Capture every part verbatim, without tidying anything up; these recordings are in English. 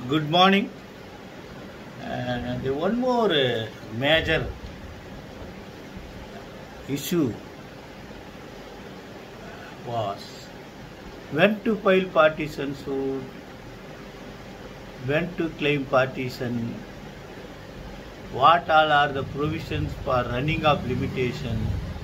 Good morning. Uh, the one more uh, major issue was when to file partition suit, when to claim partition, what all are the provisions for running of limitation.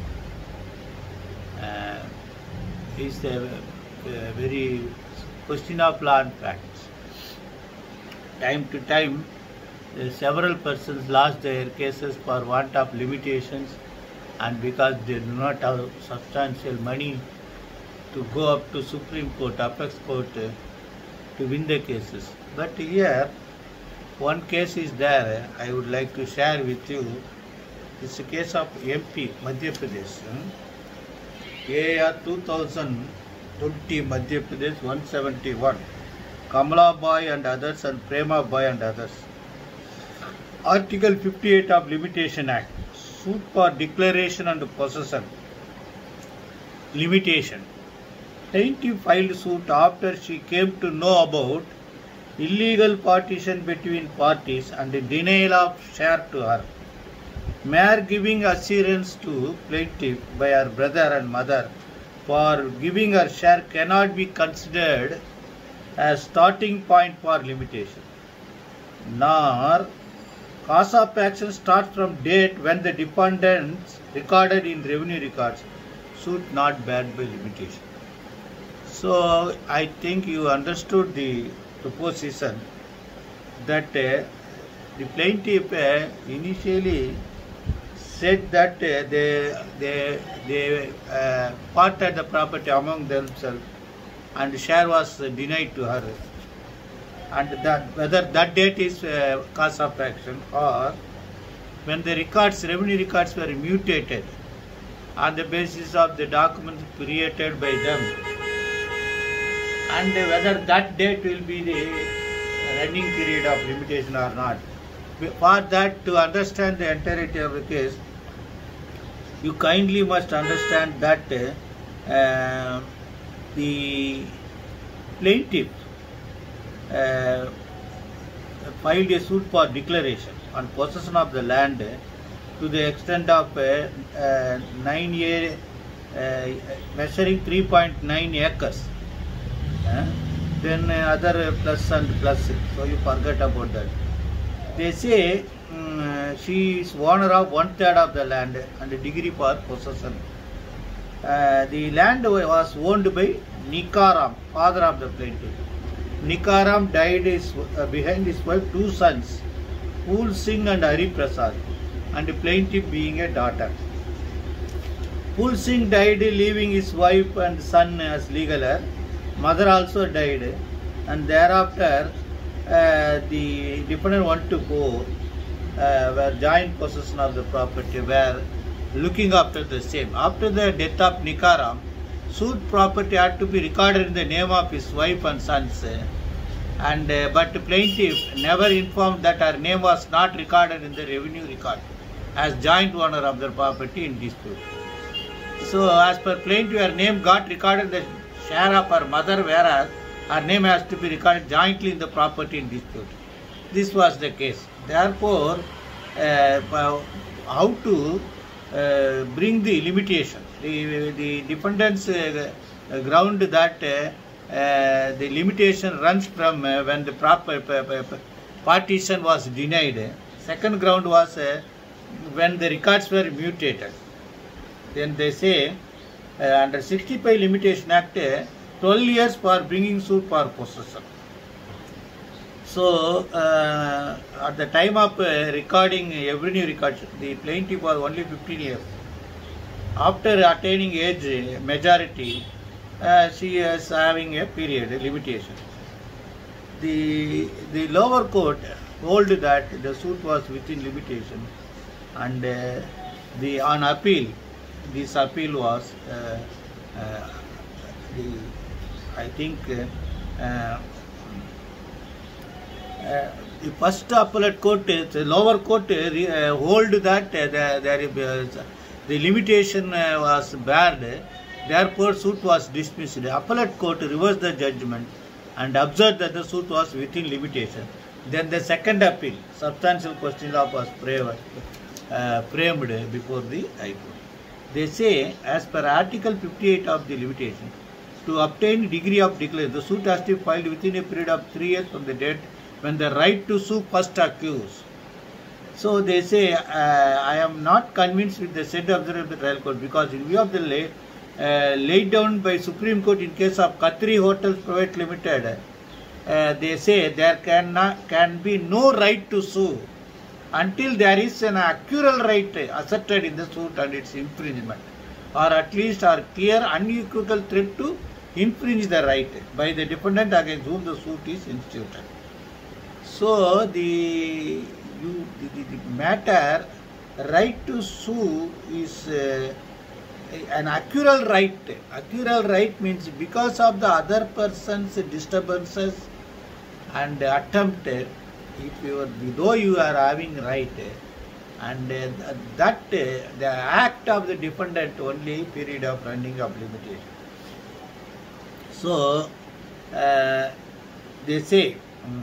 Uh, is a, a very question of law and facts. Time to time, uh, several persons lost their cases for want of limitations, and because they do not have substantial money to go up to Supreme Court, Apex Court uh, to win the cases. But here, one case is there I would like to share with you. It's a case of M P, Madhya Pradesh. Hmm? A R two thousand twenty Madhya Pradesh one seventy-one. Kamala Boy and others and Prema Boy and others. Article fifty-eight of Limitation Act. Suit for declaration and possession. Limitation. Plaintiff filed suit after she came to know about illegal partition between parties and the denial of share to her. Mere giving assurance to plaintiff by her brother and mother for giving her share cannot be considered as starting point for limitation. Nor cause of action starts from date when the defendants recorded in revenue records. Suit not barred by limitation. So I think you understood the proposition that uh, the plaintiff uh, initially said that uh, they they they uh, parted the property among themselves, and share was uh, denied to her, and that whether that date is uh, cause of action, or when the records revenue records were mutated on the basis of the documents created by them, and whether that date will be the running period of limitation or not. For that, to understand the entirety of the case, you kindly must understand that uh, the plaintiff uh, filed a suit for declaration on possession of the land to the extent of uh, uh, nine year, uh, measuring three point nine acres. Uh, then uh, other plus and plus, so you forget about that. They say um, she is owner of one third of the land and a degree for possession. Uh, the land was owned by Nikaram, father of the plaintiff. Nikaram died his, uh, behind his wife two sons, Phul Singh and Hari Prasad, and the plaintiff being a daughter. Phul Singh died leaving his wife and son as legal heir. Mother also died, and thereafter uh, the defendant wanted to go uh, were joint possession of the property, were looking after the same. After the death of Nikaram, suit property had to be recorded in the name of his wife and sons, and uh, but the plaintiff never informed that her name was not recorded in the revenue record as joint owner of the property in dispute. So as per plaintiff, her name got recorded the share of her mother, whereas her name has to be recorded jointly in the property in dispute. This was the case. Therefore, uh, how to uh, bring the limitation? The, the defendant's uh, ground that uh, uh, the limitation runs from uh, when the proper partition was denied. Second ground was uh, when the records were mutated. Then they say uh, under sixty-five Limitation Act, uh, twelve years for bringing suit for possession. So uh, at the time of uh, recording revenue records, the plaintiff was only fifteen years. After attaining age majority, uh, she is having a period a limitation. The the lower court told that the suit was within limitation, and uh, the on appeal, this appeal was uh, uh, the I think uh, uh, uh, the first appellate court, the lower court uh, hold that uh, the, there uh, the limitation uh, was barred, therefore suit was dismissed. The appellate court reversed the judgment and observed that the suit was within limitation. Then the second appeal, substantial question law, was framed, uh, framed before the High Court. They say, as per Article fifty-eight of the limitation, to obtain degree of declaration, the suit has to be filed within a period of three years from the date when the right to sue first accused. So they say, uh, I am not convinced with the said observer of the trial court, because in view of the lay, uh, laid down by Supreme Court in case of Khatri Hotels Private Limited, uh, they say there can, not, can be no right to sue until there is an actual right asserted in the suit and its infringement, or at least are clear unequivocal threat to infringe the right by the defendant against whom the suit is instituted. So the, you, the, the, the matter, right to sue is uh, an actual right. Actual right means because of the other person's disturbances and attempt, if you are, though you are having right, and uh, that uh, the act of the defendant only period of running of limitation. So uh, they say um,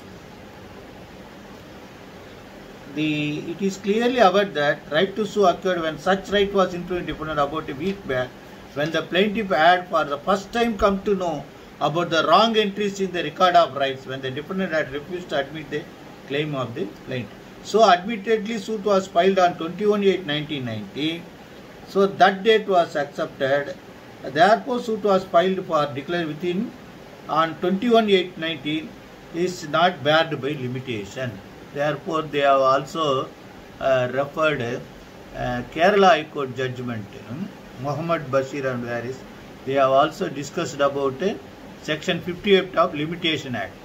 the it is clearly aware that right to sue occurred when such right was infringed defendant about a week back, when the plaintiff had for the first time come to know about the wrong entries in the record of rights, when the defendant had refused to admit the claim of the plaintiff. So admittedly suit was filed on twenty-one eight nineteen ninety. So that date was accepted. Therefore suit was filed for declared within on twenty-one eight nineteen is not barred by limitation. Therefore they have also uh, referred uh, Kerala High Court judgment, um, Muhammad Bashir and Varis. They have also discussed about uh, section fifty-eight of Limitation Act.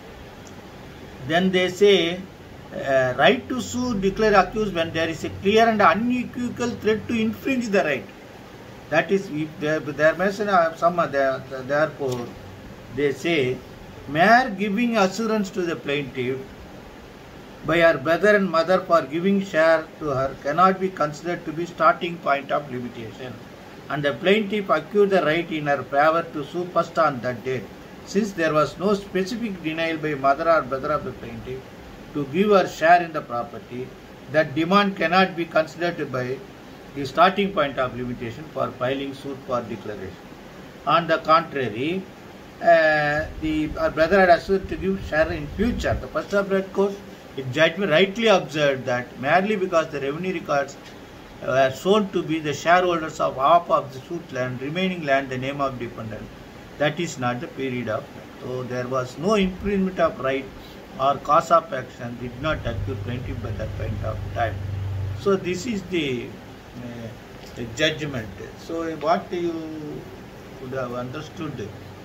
Then they say uh, right to sue declare accused when there is a clear and unequivocal threat to infringe the right. That is, if there, there may be some other, therefore they say, mere giving assurance to the plaintiff by her brother and mother for giving share to her cannot be considered to be starting point of limitation, and the plaintiff accused the right in her favor to sue first on that date, since there was no specific denial by mother or brother of the plaintiff to give her share in the property. That demand cannot be considered by the starting point of limitation for filing suit for declaration. On the contrary, uh, the her brother had assured to give share in future. The First Appellate Court, its judgment rightly observed that merely because the revenue records were shown to be the shareholders of half of the suit land, remaining land the name of defendant, that is not the period of right. So there was no infringement of right or cause of action did not accrue plaintiff by that point of time. So this is the, uh, the judgment. So what you would have understood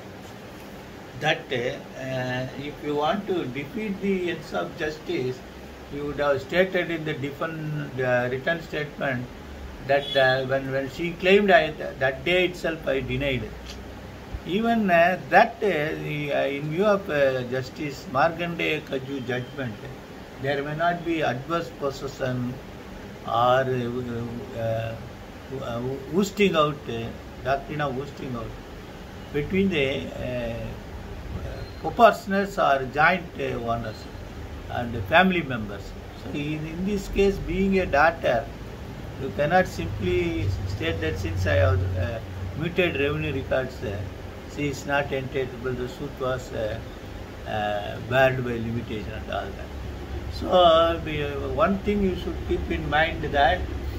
that uh, if you want to defeat the ends of justice, you would have stated in the different uh, written statement that uh, when, when she claimed I, that day itself I denied. Even uh, that, uh, the, uh, in view of uh, Justice Markandeya Kaju judgment, there may not be adverse possession or uh, uh, uh, oosting out, uh, doctrine of oosting out between the uh, co-partners or joint uh, owners and family members. So in, in this case, being a daughter, you cannot simply state that since I have uh, muted revenue records, uh, she is not entitled, the suit was uh, uh, barred by limitation and all that. So uh, one thing you should keep in mind that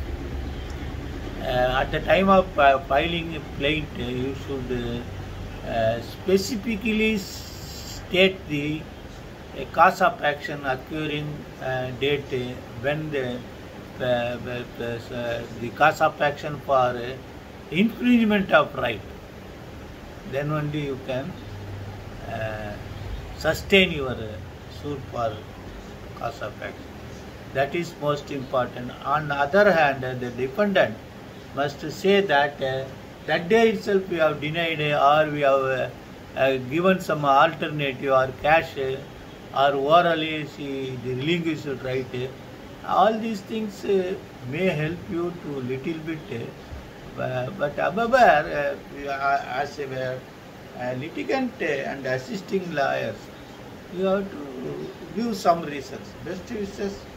uh, at the time of uh, filing a plaint, uh, you should uh, uh, specifically state the uh, cause of action occurring uh, date uh, when the, uh, the, uh, the cause of action for uh, infringement of right. Then only you can uh, sustain your uh, suit for cause of action. That is most important. On the other hand, uh, the defendant must say that uh, that day itself we have denied uh, or we have uh, uh, given some alternative or cash uh, or orally she relinquished right. Uh, all these things uh, may help you to little bit. Uh, Uh, but however, uh, as a a litigant uh, and assisting lawyers, you have to give some reasons. Best wishes.